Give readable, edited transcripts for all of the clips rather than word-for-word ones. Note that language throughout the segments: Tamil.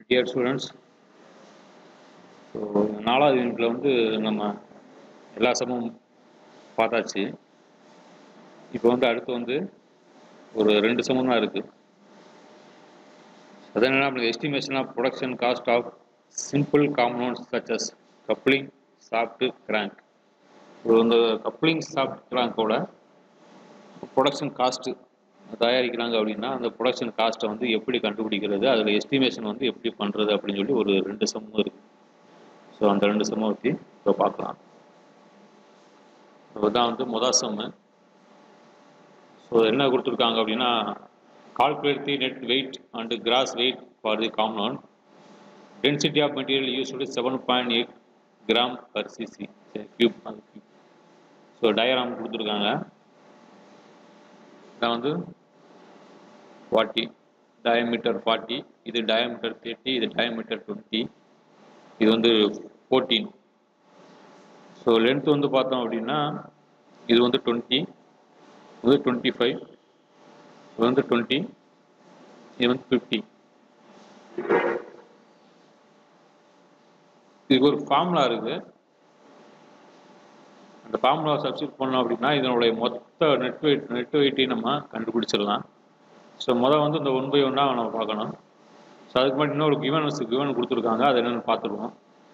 Dear students, so நாலாவது யூனிட்ல வந்து நம்ம எல்லா சமமும் பார்த்தாச்சு. இப்போ வந்து அடுத்து வந்து ஒரு 2 சமம் தான் இருக்கு. அது என்னன்னா நம்மளுக்கு estimation of production cost of simple compounds such as coupling shaft crank. இந்த கப்ளிங் சாஃப்ட் கிராங்கோட ப்ரொடக்ஷன் காஸ்ட் தயாரிக்கிறாங்க அப்படின்னா அந்த ப்ரொடக்ஷன் காஸ்ட்டை வந்து எப்படி கண்டுபிடிக்கிறது, அதில் எஸ்டிமேஷன் வந்து எப்படி பண்ணுறது அப்படின்னு சொல்லி ஒரு 2 சமம் இருக்குது. ஸோ அந்த 2 சமம் பற்றி இப்போ பார்க்கலாம். இதுதான் வந்து முதல் சம்மு. ஸோ என்ன கொடுத்துருக்காங்க அப்படின்னா calculate the net weight and gross weight for the compound. Density of material used 7.8 gram per cc cube. So diagram கொடுத்துருக்காங்க. இதான் வந்து 40 டயமீட்டர் 40, இது டயமீட்டர் 30, இது டயமீட்டர் 20, இது வந்து 14. ஸோ லென்த் வந்து பார்த்தோம் அப்படின்னா இது வந்து 20, இது 25, இது வந்து 20, இது வந்து 50. இதுக்கு ஒரு ஃபார்முலா இருக்குது. அந்த ஃபார்முலா சப்ஸ்டிட் பண்ணோம் அப்படின்னா இதனுடைய மொத்த நெட் வெயிட்டையும் நம்ம கண்டுபிடிச்சிடலாம். ஸோ வந்து இந்த 1/1 நம்ம பார்க்கணும். ஸோ அதுக்கு முன்னாடி இன்னொரு கிவன் கொடுத்துருக்காங்க, அது என்னென்னு பார்த்துருவோம்.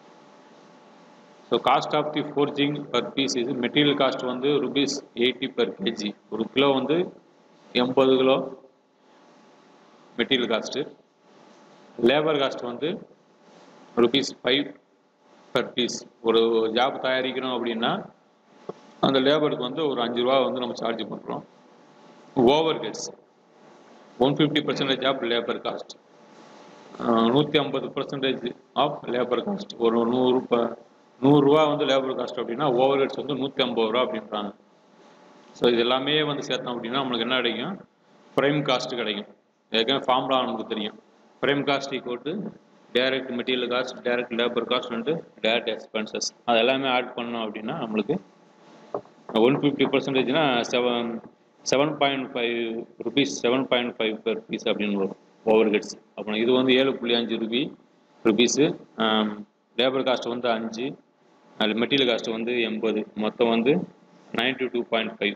So cost of the forging per piece இது மெட்டீரியல் காஸ்ட் வந்து ₹80 per kg. ஒரு கிலோ வந்து 80 kilo material cost. Labour cost வந்து ₹5 per piece. ஒரு ஜாப் தயாரிக்கிறோம் அப்படின்னா அந்த லேபருக்கு வந்து ஒரு ₹5 வந்து நம்ம சார்ஜ் பண்ணுறோம். Overheads 150% of labour cost, 150% of labour cost. ஒரு ₹100 வந்து லேபர் காஸ்ட் அப்படின்னா ஓவர் ஹெட்ஸ் வந்து ₹150 அப்படின்றாங்க. ஸோ இது எல்லாமே வந்து சேர்த்தோம் அப்படின்னா நம்மளுக்கு என்ன கிடைக்கும், ப்ரைம் காஸ்ட் கிடைக்கும். ஏற்கனவே ஃபார்முலா நமக்கு தெரியும். Prime cost equal to direct material cost, direct labour cost and direct expenses. அது எல்லாமே ஆட் பண்ணோம் அப்படின்னா நம்மளுக்கு 150%னா ₹7.5 per piece அப்படின்னு வரும் ஓவர் ஹெட்ஸ். அப்புறம் இது வந்து ₹7.5 லேபர் காஸ்ட் வந்து 5, மெட்டீரியல் காஸ்ட் வந்து 80, மொத்தம் வந்து 92.5,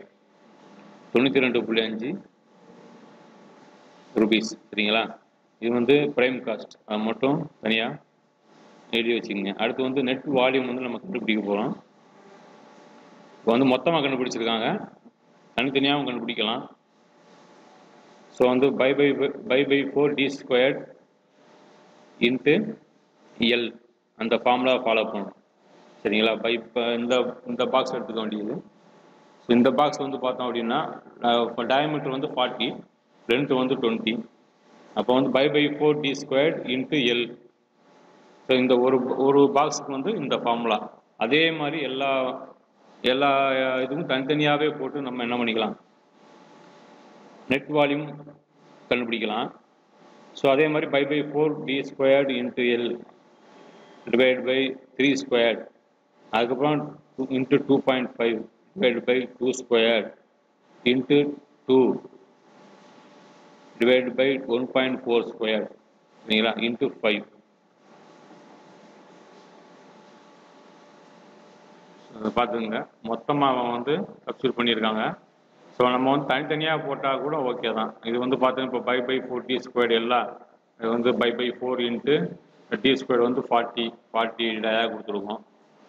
92.5 ருபீஸ். சரிங்களா? இது வந்து ப்ரைம் காஸ்ட், அது மட்டும் தனியாக எழுதி வச்சுக்கோங்க. அடுத்து வந்து நெட் வால்யூம் வந்து நம்ம கண்டுபிடிக்க போகிறோம். இப்போ வந்து மொத்தமாக கண்டுபிடிச்சிருக்காங்க, தனித்தனியாகவும் கண்டுபிடிக்கலாம். ஸோ வந்து பை 4d² இன்ட்டு எல் அந்த ஃபார்முலா ஃபாலோ பண்ணணும். சரிங்களா? இந்த பாக்ஸ் எடுத்துக்க வேண்டியது. ஸோ இந்த பாக்ஸ் வந்து பார்த்தோம் அப்படின்னா டயமீட்டர் வந்து 40, லென்த் வந்து 20. அப்போ வந்து pi 4d² into L. So இந்த ஒரு பாக்ஸுக்கு வந்து இந்த ஃபார்முலா. அதே மாதிரி எல்லா இதுவும் தனித்தனியாகவே போட்டு நம்ம என்ன பண்ணிக்கலாம், நெட் வால்யூம் கண்டுபிடிக்கலாம். ஸோ அதே மாதிரி pi 4d² into L divide by 3², அதுக்கப்புறம் into 2.5 divide by 2² into 2 divide by 1.4², சரிங்களா, இன்ட்டு 5. பார்த்துங்க, மொத்தமாக வந்து சப்ஸ்டியூட் பண்ணியிருக்காங்க. ஸோ நம்ம வந்து தனித்தனியாக போட்டால் கூட ஓகே தான். இது வந்து பார்த்தீங்கன்னா இப்போ பை 4d² எல்லாம் இது வந்து பை 4 இன்ட்டு d² வந்து 40 டயாக கொடுத்துருக்கோம்.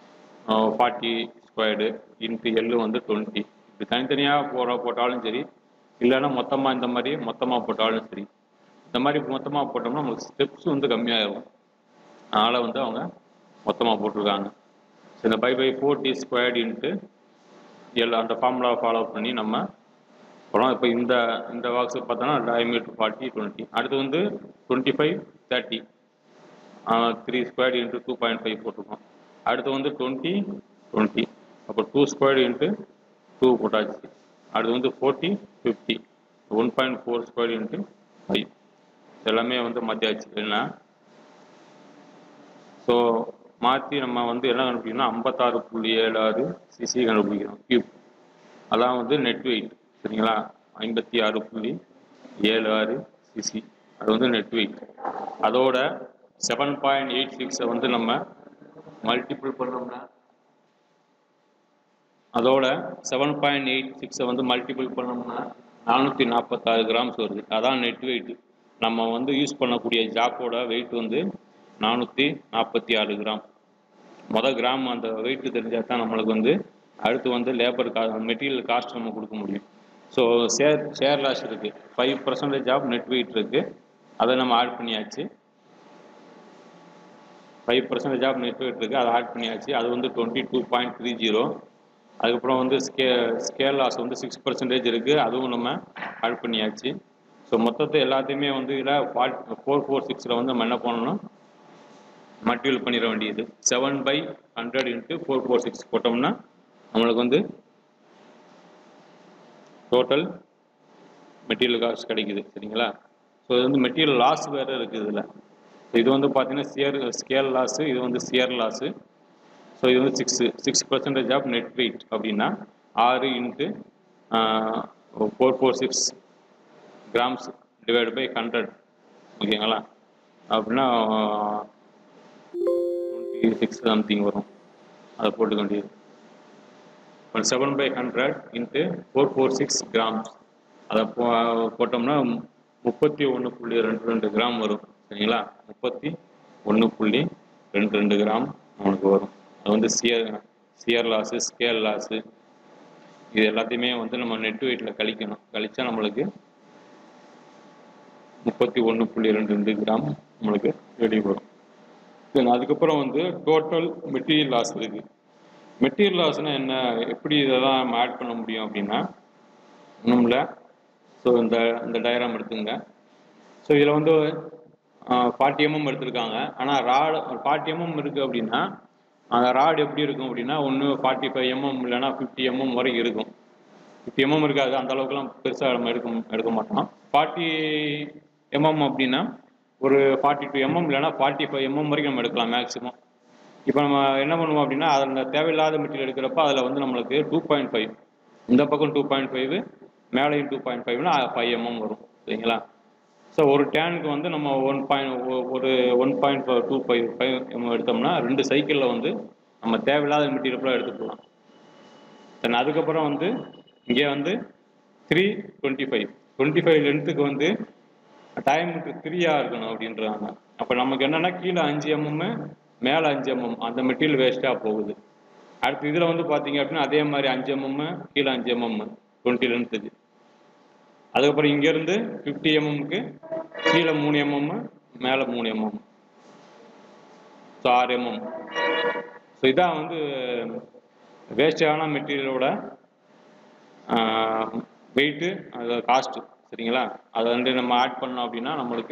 40² இன்ட்டு எல் வந்து 20. இப்படி தனித்தனியாக போட்டாலும் சரி, இல்லைன்னா மொத்தமாக இந்த மாதிரி மொத்தமாக போட்டாலும் சரி. இந்த மாதிரி மொத்தமாக போட்டோம்னா நமக்கு ஸ்டெப்ஸ் வந்து கம்மியாகும். அதனால் வந்து அவங்க மொத்தமாக போட்டிருக்காங்க. ஸோ இந்த பை 4d² இன்ட்டு எல் அந்த ஃபார்முலா ஃபாலோ பண்ணி நம்ம போகிறோம். இப்போ இந்த பாக்ஸுக்கு பார்த்தோன்னா டயமீட்டர் 40, 20. அடுத்து வந்து 25, 30, 3² இன்ட்டு 2.5 போட்டிருக்கோம். அடுத்து வந்து 20, 20, அப்போ 2² இன்ட்டு 2 போட்டாச்சு. அடுத்து வந்து 40, 50, 1.4² இன்ட்டு 5. எல்லாமே வந்து மாற்றியாச்சு இல்லைன்னா. ஸோ மாற்றி நம்ம வந்து என்ன கண்டுபிடிக்கணும்னா 56.76 சிசி கண்டுபிடிக்கிறோம் கியூப். அதான் வந்து நெட் வெயிட். சரிங்களா? 56.76 சிசி அது வந்து நெட் வெயிட். அதோட 7.86 வந்து நம்ம மல்டிபிள் பண்ணோம்னா அதோட 7.86 வந்து மல்டிபிள் பண்ணோம்னா 446 கிராம்ஸ் வருது. அதான் நெட் வெயிட். நம்ம வந்து யூஸ் பண்ணக்கூடிய ஜாக்கோட வெயிட் வந்து 446 கிராம். கிராம் அந்த வெயிட் தெரிஞ்சால் தான் நம்மளுக்கு வந்து அடுத்து வந்து லேபர் மெட்டீரியல் காஸ்ட் நம்ம கொடுக்க முடியும். ஸோ ஷேர் லாஸ் இருக்குது. 5% ஆஃப் நெட் வெயிட் இருக்குது. அதை நம்ம ஆட் பண்ணியாச்சு. 5% ஆஃப் நெட் வெயிட் இருக்குது, அதை ஆட் பண்ணியாச்சு. அது வந்து 22.30. அதுக்கப்புறம் வந்து ஸ்கேல் லாஸ் வந்து 6% இருக்குது, அதுவும் நம்ம ஆட் பண்ணியாச்சு. ஸோ மொத்தத்தை எல்லாத்தையுமே வந்து இதில் 446 வந்து நம்ம என்ன பண்ணணும், மல்டிபிள் பண்ணிட வேண்டியது. 7/100 × 446 போட்டோம்னா நம்மளுக்கு வந்து டோட்டல் மெட்டீரியல் காஸ்ட் கிடைக்குது. சரிங்களா? ஸோ இது வந்து மெட்டீரியல் லாஸ் வேறு இருக்குது இதில். இது வந்து பார்த்தீங்கன்னா ஸ்கேல் லாஸு, இது வந்து ஷியர் லாஸு. ஸோ இது வந்து 6% ஆஃப் நெட் வெயிட் அப்படின்னா 6 × 446 கிராம்ஸ் டிவைட் பை 100. ஓகேங்களா? அப்படின்னா 26 சம்திங் வரும். அதை போட்டுக்க வேண்டியது. 7/100 × 446 கிராம்ஸ். அதை போட்டோம்னா 31.22 கிராம் வரும். சரிங்களா? 31.22 கிராம் நம்மளுக்கு வரும். அது வந்து சியர் லாஸு, ஸ்கேல் லாஸு, இது எல்லாத்தையுமே வந்து நம்ம நெட் வெயிட்டில் கழிக்கணும். கழிச்சா நம்மளுக்கு 31.22 கிராம் நம்மளுக்கு வெளியே வரும். தென் அதுக்கப்புறம் வந்து டோட்டல் மெட்டீரியல் லாஸ் இருக்குது. மெட்டீரியல் லாஸ்னால் என்ன, எப்படி இதெல்லாம் நம்ம ஆட் பண்ண முடியும் அப்படின்னா ஒன்றும் இல்லை. ஸோ இந்த டயக்ராம் எடுத்துங்க. ஸோ இதில் வந்து 40 mm எடுத்திருக்காங்க. ஆனால் ராடு 40 mm இருக்குது அப்படின்னா அந்த ராடு எப்படி இருக்கும் அப்படின்னா ஒன்று 45 mm இல்லைன்னா 50 mm வரைக்கும் இருக்கும். 50 mm இருக்காது, அந்த அளவுக்குலாம் பெருசாக நம்ம எடுக்க மாட்டோம். 40 mm அப்படின்னா ஒரு 42 mm இல்லைன்னா 45 mm வரைக்கும் நம்ம எடுக்கலாம் மேக்ஸிமம். இப்போ நம்ம என்ன பண்ணுவோம் அப்படின்னா அதில் தேவையில்லாத மெட்டீரியல் எடுக்கிறப்ப அதில் வந்து நம்மளுக்கு 2.5, இந்த பக்கம் 2.5, மேலேயும் 2.5னா 5 mm வரும். சரிங்களா? ஸோ ஒரு டேனுக்கு வந்து நம்ம 1.25 mm எடுத்தோம்னா 2 சைக்கிளில் வந்து நம்ம தேவையில்லாத மெட்டீரியல் எடுத்துக்கலாம். தென் அதுக்கப்புறம் வந்து இங்கே வந்து 325 லென்த்துக்கு வந்து டைமுக்கு 3 இருக்கணும் அப்படின்றாங்க. அப்போ நமக்கு என்னென்னா கீழே 5 mm, மேலே 5 mm அந்த மெட்டீரியல் வேஸ்ட்டாக போகுது. அடுத்து இதில் வந்து பார்த்தீங்க அப்படின்னா அதே மாதிரி 5 mm, கீழே 5 mm 20 லென்த்துக்கு. அதுக்கப்புறம் இங்கேருந்து 50 mm கீழே 3 mm, மேலே 3 mm, ஸோ 6 mm. ஸோ இதான் வந்து வேஸ்டான மெட்டீரியலோட வெயிட்டு, அது காஸ்ட்டு. சரிங்களா? அதை வந்து நம்ம ஆட் பண்ணோம் அப்படின்னா நம்மளுக்கு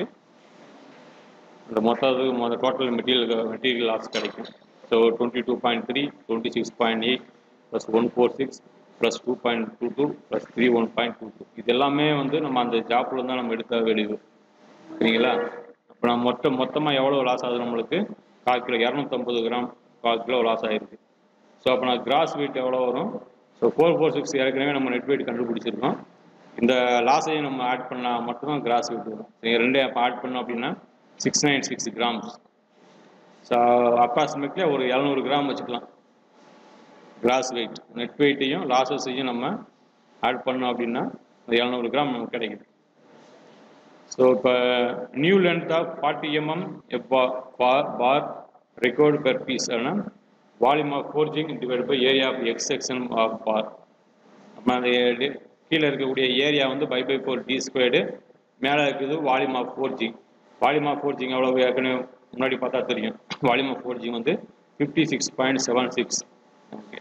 இந்த டோட்டல் மெட்டீரியல் லாஸ் கிடைக்கும். ஸோ 22.3, 26.8 + 146 + 2.22 + 31.22 இது எல்லாமே வந்து நம்ம அந்த ஜாப்பில் தான் நம்ம எடுத்த வேண்டியது. சரிங்களா? அப்போ நம்ம மொத்தமாக எவ்வளோ லாஸ் ஆகுது நம்மளுக்கு 1/4 கிலோ, 250 கிராம் 1/4 கிலோ லாஸ் ஆகிருக்கு. ஸோ அப்போ நான் கிராஸ் வெயிட் எவ்வளோ வரும்? ஸோ 446 ஏற்கனவே நம்ம நெட் வெயிட் கண்டுபிடிச்சிருக்கோம். இந்த லாஸையும் நம்ம ஆட் பண்ணால் மட்டும்தான் கிராஸ் வெயிட் வரும். நீங்கள் ரெண்டையும் அப்போ ஆட் பண்ணோம் அப்படின்னா 696 கிராம்ஸ். ஸோ அப்ராக்சிமேட்லி ஒரு 700 கிராம் வச்சுக்கலாம் கிராஸ் வெயிட். நெட் வெயிட்டையும் லாஸஸையும் நம்ம ஆட் பண்ணோம் அப்படின்னா 700 கிராம் நமக்கு கிடைக்குது. ஸோ இப்போ new length of 40 mm bar required per piece ஆனால் volume of forging divide by area of X section of bar. நம்ம அந்த கீழே இருக்கக்கூடிய ஏரியா வந்து 5/4 d², மேலே இருக்குது volume of forging. Volume of forging எவ்வளோ ஏற்கனவே முன்னாடி பார்த்தா தெரியும். வால்யூம் ஆஃப் ஃபோர்ஜிங் வந்து 56.76. ஓகே,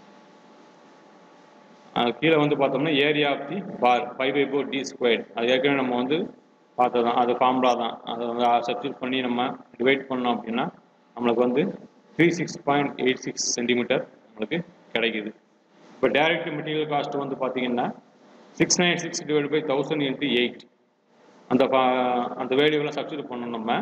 கீழே வந்து பார்த்தோம்னா area of the bar 5/4 d². அது ஏற்கனவே நம்ம வந்து பார்த்ததான், அது ஃபார்முலா தான். அதை வந்து சப்ஸ்டியூட் பண்ணி நம்ம டிவைட் பண்ணோம் அப்படின்னா நம்மளுக்கு வந்து 36.86 சென்டிமீட்டர் நம்மளுக்கு கிடைக்குது. இப்போ டைரக்ட் மெட்டீரியல் காஸ்ட் வந்து பார்த்தீங்கன்னா 696 / 1000 × 8 அந்த வேல்யூவெல்லாம் சப்ஸ்டியூட் பண்ணணும் நம்ம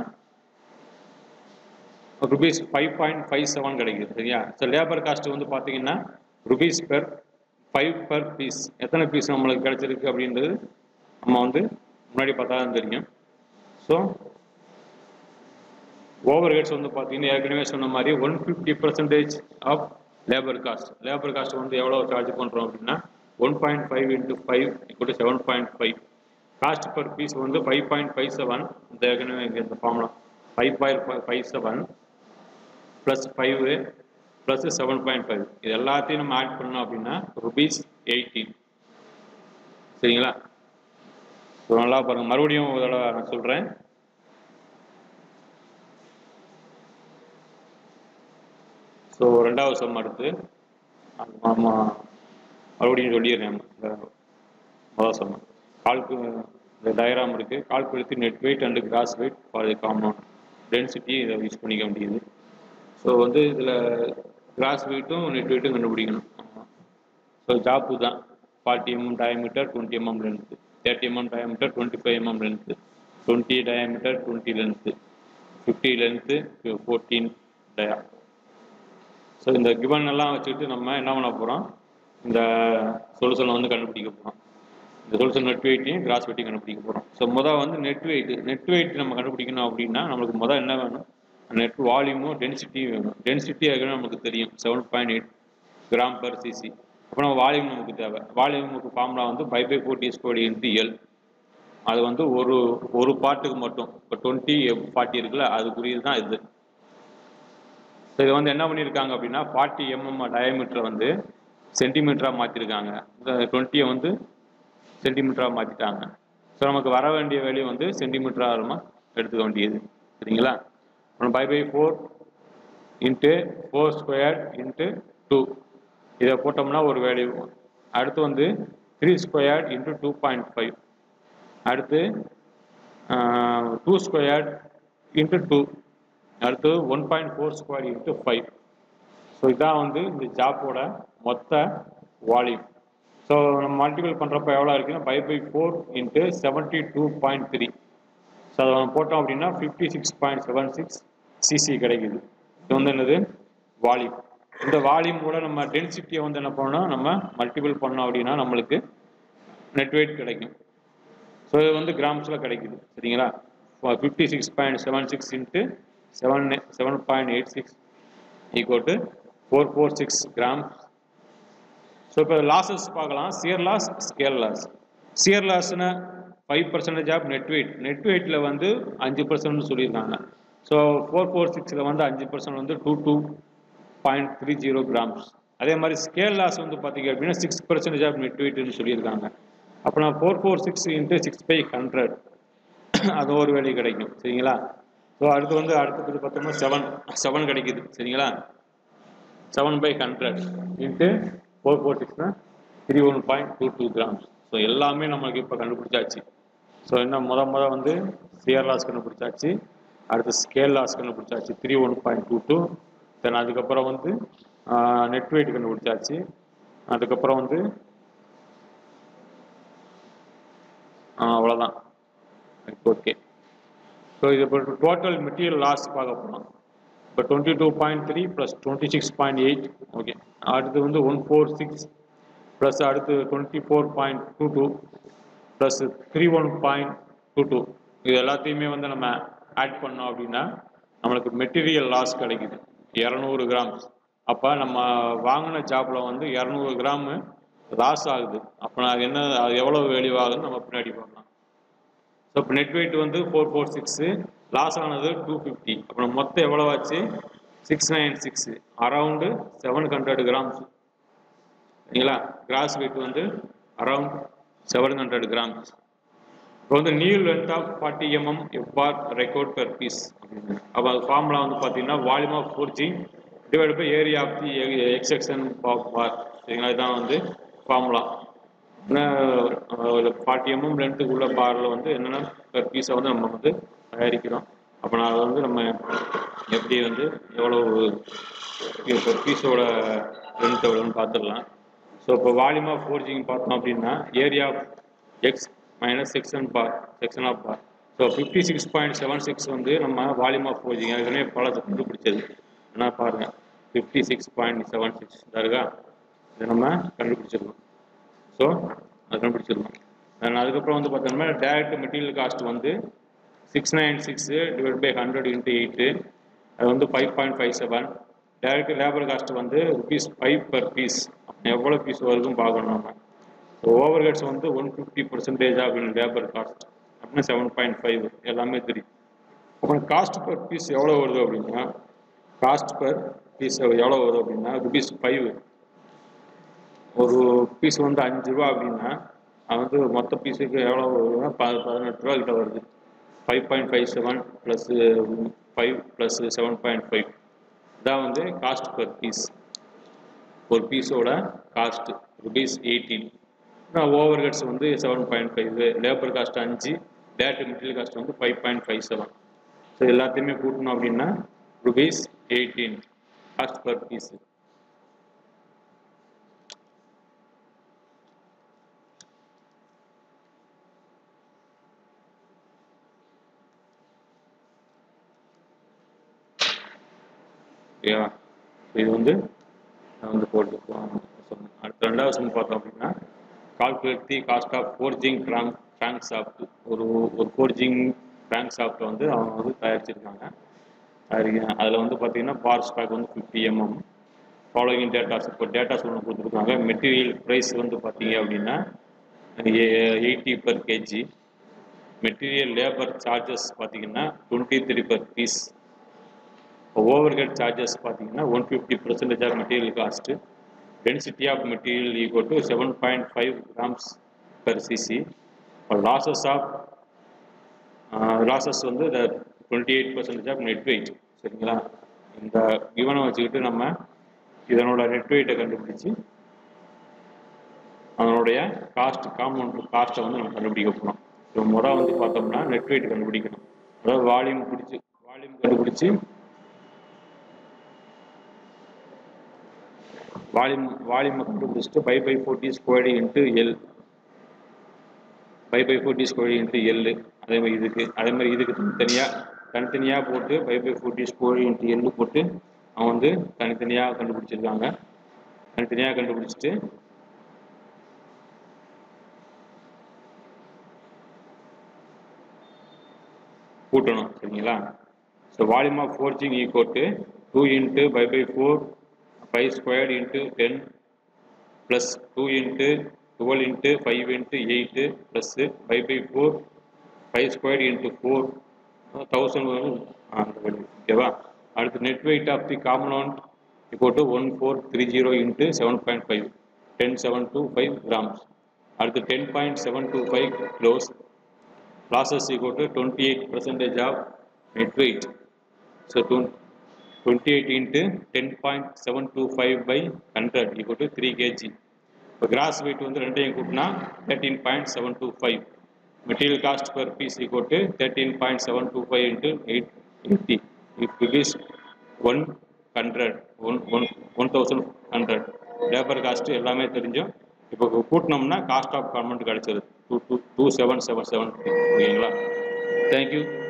rupees 5.57 கிடைக்குது. சரியா? ஸோ லேபர் காஸ்ட் வந்து பார்த்தீங்கன்னா rupees per 5 per piece. எத்தனை பீஸ் நம்மளுக்கு கிடைச்சிருக்கு அப்படின்றது நம்ம வந்து முன்னாடி பார்த்தா தான் தெரியும். ஸோ ஓவர் ஹெட்ஸ் வந்து பார்த்தீங்கன்னா ஏற்கனவே சொன்ன மாதிரி 150% ஆஃப் லேபர் காஸ்ட் வந்து எவ்வளோ சார்ஜ் பண்ணுறோம் அப்படின்னா 1.5 into 5 equal to 7.5. Cost per piece வந்து 5.57. இந்த ஏற்கனவே இந்த ஃபார்முலா 5.57 ப்ளஸ் 5 ப்ளஸ் 7.5 இது எல்லாத்தையும் நம்ம ஆட் பண்ணோம் அப்படின்னா ₹18. சரிங்களா? ஸோ நல்லா பாருங்கள், மறுபடியும் ஒரு தடவை நான் சொல்கிறேன். ஸோ ரெண்டாவது சம் அடுத்து மறுபடியும் சொல்லிடுறேன். முதல் சம் இந்த டயக்ராம் இருக்குது. Calculate net weight and gross weight for the compound density இதை யூஸ் பண்ணிக்க வேண்டியது. ஸோ வந்து இதில் கிராஸ் வெயிட்டும் நெட் வெயிட்டும் கண்டுபிடிக்கணும். ஸோ ஜாப்பு தான் 40 mm diameter 20 mm length, 30 mm diameter 25 mm length, 20 diameter 20 length, 50 length 14 dia. So இந்த கிவன் எல்லாம் வச்சுக்கிட்டு நம்ம என்ன பண்ண போகிறோம், இந்த சொல்யூஷனை வந்து கண்டுபிடிக்க போகிறோம். இந்த சொல்யூஷன் நெட் வெயிட்டையும் கிராஸ் வெயிட்டையும் கண்டுபிடிக்க போகிறோம். ஸோ முதல் வந்து நெட் வெயிட் நம்ம கண்டுபிடிக்கணும் அப்படின்னா நம்மளுக்கு முதல் என்ன வேணும், நெட் வால்யூமும் டென்சிட்டியும் வேணும். டென்சிட்டி அதுக்கு நமக்கு தெரியும் 7.8 கிராம் per cc. அப்புறம் வால்யூம் நமக்கு தேவை. வால்யூமுக்கு ஃபார்முலா வந்து 5/4 into L. அது வந்து ஒரு பார்ட்டுக்கு மட்டும். இப்போ 20/40 இருக்குல்ல, அதுக்குரியது தான் இது. ஸோ இதை வந்து என்ன பண்ணியிருக்காங்க அப்படின்னா 40 mm டயமீட்டரை வந்து சென்டிமீட்டராக மாற்றிருக்காங்க. இந்த 20 வந்து சென்டிமீட்டராக மாற்றிட்டாங்க. ஸோ நமக்கு வர வேண்டிய வேல்யூ வந்து சென்டிமீட்டராக நம்ம எடுத்துக்க வேண்டியது. சரிங்களா? அப்புறம் 5/4 into 4² into 2 இதை போட்டோம்னா ஒரு வேல்யூ. அடுத்து வந்து 3² into 2.5. அடுத்து 2² into 2. அடுத்து 1.4² into 5. ஸோ இதான் வந்து இந்த ஜாப்போட மொத்த வால்யூம். ஸோ நம்ம மல்டிபிள் பண்ணுறப்ப எவ்வளோ இருக்குன்னா 5/4 into 72.3. ஸோ அதை நம்ம போட்டோம் அப்படின்னா 56.76 cc கிடைக்குது. இது வந்து என்னது வால்யூம். இந்த வால்யூமோட நம்ம டென்சிட்டியை வந்து என்ன பண்ணோம், நம்ம மல்டிபிள் பண்ணோம் அப்படின்னா நம்மளுக்கு நெட் வெயிட் கிடைக்கும். ஸோ இது வந்து கிராம்ஸில் கிடைக்குது. சரிங்களா? 56.76 into 7.86 equal to 446 grams. So இப்போ லாஸஸ் பார்க்கலாம். Shear loss, scale loss. Shear லாஸ்னா 5% ஆஃப் நெட் வெயிட்டில் வந்து 5% சொல்லியிருக்காங்க. ஸோ 446 வந்து 5% வந்து 22.30 கிராம்ஸ். அதே மாதிரி ஸ்கேல் லாஸ் வந்து பார்த்தீங்க அப்படின்னா 6% ஆஃப் நெட் வெயிட்னு சொல்லியிருக்காங்க. அப்புறம் 446 into 6/100 அது ஒரு வேல்யூ கிடைக்கும். சரிங்களா? ஸோ அடுத்தது பார்த்தோம்னா 7 கிடைக்குது. சரிங்களா? 7/100 into 446னா 31.22 கிராம்ஸ். ஸோ எல்லாமே நமக்கு இப்போ கண்டுபிடிச்சாச்சு. ஸோ என்ன முத வந்து சியர் லாஸ் கண்டுபிடிச்சாச்சு, அடுத்து ஸ்கேல் லாஸ் கண்டுபிடிச்சாச்சு 31.22. தென் அதுக்கப்புறம் வந்து நெட் வெயிட் கண்டுபிடிச்சாச்சு. அதுக்கப்புறம் வந்து அவ்வளோதான். ஓகே. ஸோ இது இப்போ டோட்டல் மெட்டீரியல் லாஸ் பார்க்க போகிறோம். இப்போ 22.3 + 26.8. ஓகே. அடுத்து வந்து 146 ப்ளஸ் அடுத்து 24.22 ப்ளஸ் 31.22. இது எல்லாத்தையுமே வந்து நம்ம ஆட் பண்ணோம் அப்படின்னா நம்மளுக்கு மெட்டீரியல் லாஸ் கிடைக்குது 200 கிராம்ஸ். அப்போ நம்ம வாங்கின ஜாப்பில் வந்து 200 கிராமு லாஸ் ஆகுது. அப்போ அது எவ்வளோ வேல்யூ ஆகுதுன்னு நம்ம பின்னாடி பார்க்கலாம். ஸோ இப்போ நெட் வெயிட் வந்து 446, லாஸ் ஆனது 250. அப்புறம் மொத்தம் எவ்வளோ ஆச்சு 696, அரவுண்டு 700 கிராம்ஸ். சரிங்களா? கிராஸ் வெயிட் வந்து அரவுண்ட் 700 கிராம்ஸ். இப்போ வந்து new length of 40 mm bar required per piece. அப்போ அது ஃபார்முலா வந்து பார்த்தீங்கன்னா volume of forging divide by area of the X section of bar. சரிங்களா? இதுதான் வந்து ஃபார்முலா. 40 mm லென்த்துக்குள்ள பாரில் வந்து என்னென்ன பெர் பீஸை வந்து நம்ம வந்து தயாரிக்கிறோம். அப்போ நான் அதை வந்து நம்ம எப்படி வந்து எவ்வளோ பெர் பீஸோட லென்த் எவ்வளோன்னு பார்த்துடலாம். ஸோ இப்போ வால்யூம் ஆஃப் ஃபோர்ஜிங் பார்த்தோம் அப்படின்னா area of X minus section of bar. So 56.76 வந்து நம்ம வால்யூம் ஆஃப் ஃபோர்ஜிங் ஏற்கனவே பல கண்டுபிடிச்சது. என்ன பாருங்கள் 56.76 இருக்கா, இதை நம்ம கண்டுபிடிச்சிருக்கோம். ஸோ அது கண்டுபிடிச்சிருக்கோம். அதுக்கப்புறம் வந்து பார்த்தோம்னா டைரக்ட் மெட்டீரியல் காஸ்ட் வந்து 696 டிவைட் பை 100 into 8 அது வந்து 5.57. டைரக்ட் லேபர் காஸ்ட் வந்து ₹5 per பீஸ். எவ்வளோ பீஸ் வருதுன்னு பார்க்கணும் நம்ம. ஓவர் ஹெட்ஸ் வந்து 150% அப்படின்னு லேபர் காஸ்ட் அப்படின்னா 7.5 எல்லாமே தெரியும். அப்புறம் காஸ்ட் பர் பீஸ் எவ்வளோ வருது அப்படின்னா காஸ்ட் பர் பீஸ் எவ்வளோ வருது அப்படின்னா ₹5. ஒரு பீஸ் வந்து ₹5 அப்படின்னா அது வந்து மொத்த பீஸுக்கு எவ்வளோ வருதுன்னா ₹18 கிட்ட வருது. 5.57 ப்ளஸ் 5 ப்ளஸ் 7.5 இதான் வந்து காஸ்ட் பர் பீஸ். ஒரு பீஸோட காஸ்ட் ₹18. ஓவர் ஹெட்ஸ் வந்து 7.5, labour cost 5, direct material cost வந்து 5.57. ஸோ எல்லாத்தையுமே கூட்டணும் அப்படின்னா ₹18 காஸ்ட் பர் பீஸ். ஓகேவா? இது வந்து நான் வந்து போட்டு சொன்னேன். அடுத்த ரெண்டாவது சம் பார்த்தோம் அப்படின்னா calculate the cost of forging crank shaft. ஒரு ஃபோர்ஜிங் கிராங்க் ஷாஃப்ட் வந்து அவங்க வந்து தயாரிச்சிருக்காங்க. அதில் வந்து பார்த்தீங்கன்னா பார் ஸ்டாக் வந்து 50 mm. ஃபாலோயிங் டேட்டாஸ் இப்போ டேட்டாஸ் ஒன்று கொடுத்துருக்காங்க. மெட்டீரியல் ப்ரைஸ் வந்து பார்த்தீங்க அப்படின்னா 80 per kg. Material labour charges பார்த்தீங்கன்னா 23 per பீஸ். ஓவர் ஹெட் சார்ஜஸ் பார்த்தீங்கன்னா 150% of material cost. Density of material equal to 7.5 grams per cc. Losses வந்து 28% ஆஃப் நெட் வெயிட். சரிங்களா? இந்த கிவனை வச்சுக்கிட்டு நம்ம இதனோட நெட் வெயிட்டை கண்டுபிடிச்சி அதனுடைய காம்பவுண்ட் காஸ்ட்டை வந்து நம்ம கண்டுபிடிக்க போகிறோம். இப்போ முறை வந்து பார்த்தோம்னா நெட் வெயிட் கண்டுபிடிக்கணும். அதாவது வால்யூம் கண்டுபிடிச்சி வால்யூமை கண்டுபிடிச்சிட்டு 5/4t² into L 5/4t² L. அதே மாதிரி இதுக்கு தனித்தனியாக போட்டு 5/4t² இன்ட்டு எல் போட்டு அவங்க வந்து தனித்தனியாக கண்டுபிடிச்சிருக்காங்க. தனித்தனியாக கண்டுபிடிச்சிட்டு கூட்டணும். சரிங்களா? So volume of forging equal to 2 into 5/4 5² into 10 plus 2 into 12 into 5 into 8 plus 5/4 5² into 4 1000 வரும். ஓகேவா? அடுத்து net weight of the compound equal to 1430 into 7.5 10725 grams. அடுத்து 10.725 kilos. Losses equal to 28% of net weight. So 28 into 10.725 by 100 equal to 3 kg. இப்போ கிராஸ் வெயிட் வந்து ரெண்டையும் கூட்டினா 13.725. Material cost per piece equal to 13.725 into 80. It is 1100. Labour cost எல்லாமே தெரிஞ்சோம். இப்போ கூட்டினோம்னா காஸ்ட் ஆஃப் காம்பவுண்ட் கிடைச்சது 2777. ஓகேங்களா? தேங்க்யூ.